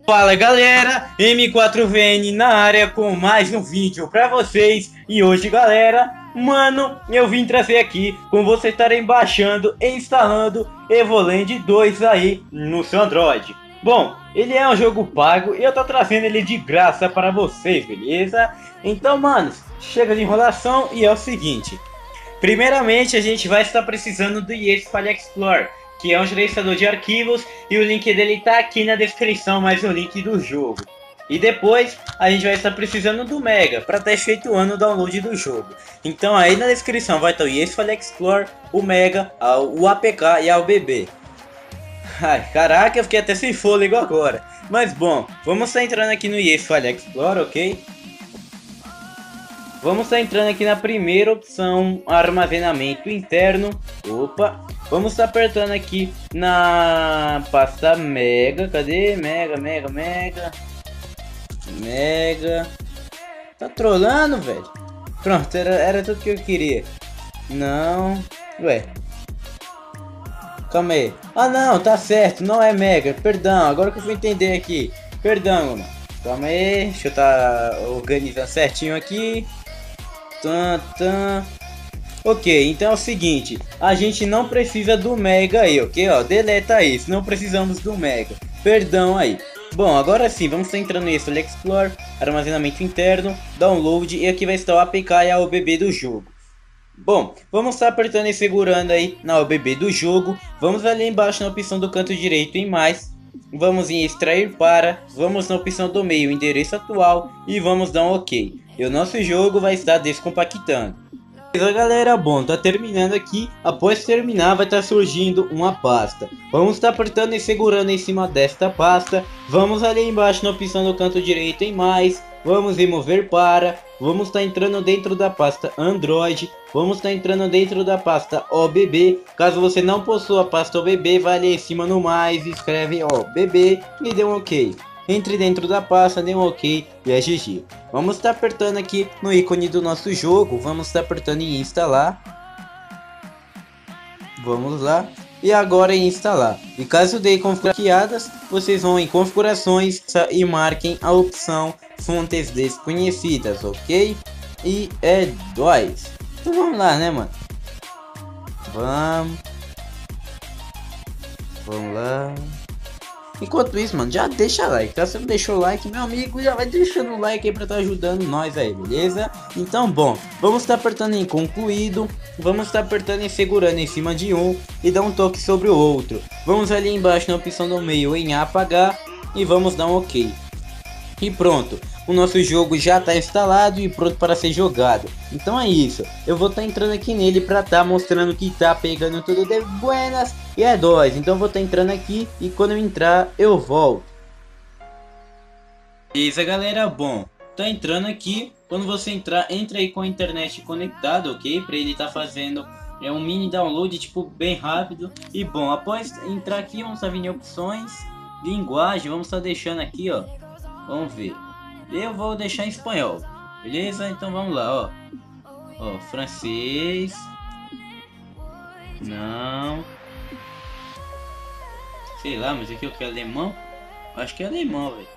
Fala galera, M4VN na área com mais um vídeo pra vocês. E hoje galera, eu vim trazer aqui como vocês estarem baixando e instalando Evoland 2 aí no seu Android. Bom, ele é um jogo pago e eu tô trazendo ele de graça para vocês, beleza? Então manos, chega de enrolação e é o seguinte. Primeiramente a gente vai estar precisando do ES File Explorer, que é um gerenciador de arquivos, e o link dele tá aqui na descrição, mais o link do jogo. E depois a gente vai estar precisando do Mega para estar efetuando o download do jogo. Então aí na descrição vai estar o ES File Explorer, o Mega, o APK e a UBB. Ai, caraca, eu fiquei até sem fôlego agora. Mas bom, vamos estar entrando aqui no ES File Explorer, ok? Vamos estar entrando aqui na primeira opção, armazenamento interno. Opa, vamos estar apertando aqui na pasta Mega. Cadê? Mega. Tá trolando, velho? Pronto, era tudo que eu queria. Não, ué. Calma aí. Ah não, tá certo, não é Mega. Perdão, agora que eu fui entender aqui. Perdão, mano. Calma aí, deixa eu estar organizando certinho aqui. Ok, então é o seguinte, a gente não precisa do Mega aí, ok? Ó, deleta isso, não precisamos do Mega. Perdão aí. Bom, agora sim, vamos estar entrando nesse File Explorer, armazenamento interno, download, e aqui vai estar o APK e a UBB do jogo. Bom, vamos estar apertando e segurando aí na UBB do jogo. Vamos ali embaixo na opção do canto direito em mais. Vamos em extrair para, vamos na opção do meio, endereço atual, e vamos dar um ok. E o nosso jogo vai estar descompactando. Beleza galera, bom, tá terminando aqui. Após terminar vai estar surgindo uma pasta. Vamos estar apertando e segurando em cima desta pasta. Vamos ali embaixo na opção do canto direito em mais. Vamos remover para. Vamos estar entrando dentro da pasta Android. Vamos estar entrando dentro da pasta OBB. Caso você não possua a pasta OBB, vai ali em cima no mais, escreve OBB e dê um ok. Entre dentro da pasta, dê um ok e é GG. Vamos estar apertando aqui no ícone do nosso jogo. Vamos estar apertando em instalar. Vamos lá. E agora em instalar. E caso dê configuradas, vocês vão em configurações e marquem a opção fontes desconhecidas, ok? E é 2. Então vamos lá, né, mano? Vamos lá. Enquanto isso, mano, já deixa like, tá? Se você não deixou o like, meu amigo, já vai deixando o like aí pra estar ajudando nós aí, beleza? Então, bom, vamos estar apertando em concluído, vamos estar apertando e segurando em cima de um e dar um toque sobre o outro. Vamos ali embaixo na opção do meio em apagar e vamos dar um ok. E pronto, o nosso jogo já está instalado e pronto para ser jogado. Então é isso, eu vou estar entrando aqui nele para estar mostrando que tá pegando tudo de buenas e é nóis. Então eu vou estar entrando aqui e quando eu entrar eu volto. Beleza galera, bom, tá entrando aqui. Quando você entrar, entra aí com a internet conectada, ok? Para ele estar fazendo um mini download tipo bem rápido. E bom, após entrar aqui vamos estar vindo em opções, linguagem, vamos estar deixando aqui, ó. Vamos ver. Eu vou deixar em espanhol, beleza? Então vamos lá, ó, francês, não, sei lá, mas aqui eu quero alemão, acho que é alemão, velho.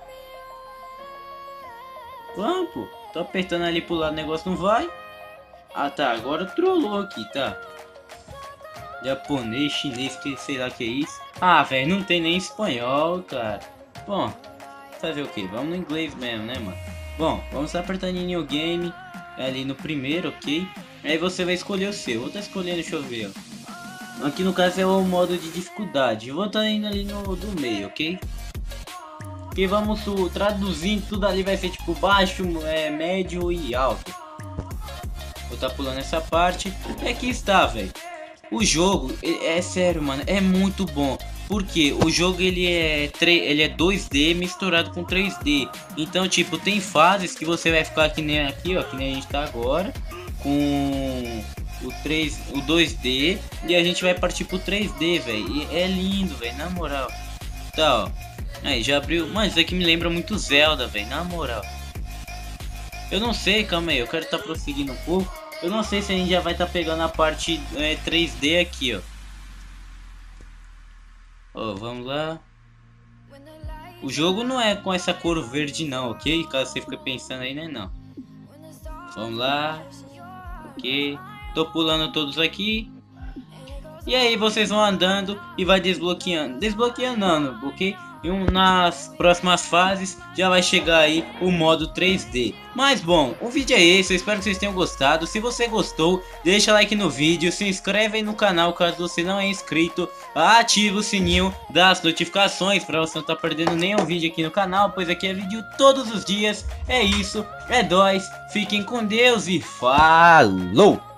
Vamos, pô, tô apertando ali pro lado, o negócio não vai. Ah tá, agora trollou aqui, tá? Japonês, chinês, que sei lá que é isso. Ah, velho, não tem nem espanhol, cara. Bom, fazer o que? Vamos no inglês mesmo, né, mano? Bom, vamos apertando em New Game ali no primeiro, ok? Aí você vai escolher o seu. Vou estar escolhendo, deixa eu ver, ó. Aqui no caso é o modo de dificuldade. Eu vou estar indo ali no do meio, ok? Que vamos traduzindo tudo ali, vai ser tipo baixo, médio e alto. Vou estar pulando essa parte. E aqui está, velho. O jogo, é sério, mano, é muito bom. Porque o jogo ele é 2D misturado com 3D. Então tipo, tem fases que você vai ficar que nem aqui, ó, que nem a gente tá agora, com o 2D, e a gente vai partir pro 3D, velho. E é lindo, velho, na moral. Tá, ó. Aí já abriu. Mano, isso aqui me lembra muito Zelda, velho, na moral. Eu não sei, calma aí, eu quero estar prosseguindo um pouco. Eu não sei se a gente já vai estar pegando a parte 3D aqui, ó. Ó, vamos lá. O jogo não é com essa cor verde não, ok? Caso você fique pensando aí, né, não. Vamos lá. Ok. Tô pulando todos aqui. E aí vocês vão andando e vai desbloqueando. Desbloqueando não, porque nas próximas fases já vai chegar aí o modo 3D. Mas bom, o vídeo é esse, eu espero que vocês tenham gostado. Se você gostou, deixa like no vídeo, se inscreve aí no canal caso você não é inscrito. Ativa o sininho das notificações para você não estar perdendo nenhum vídeo aqui no canal, pois aqui é vídeo todos os dias. É isso, é nóis, fiquem com Deus e falou!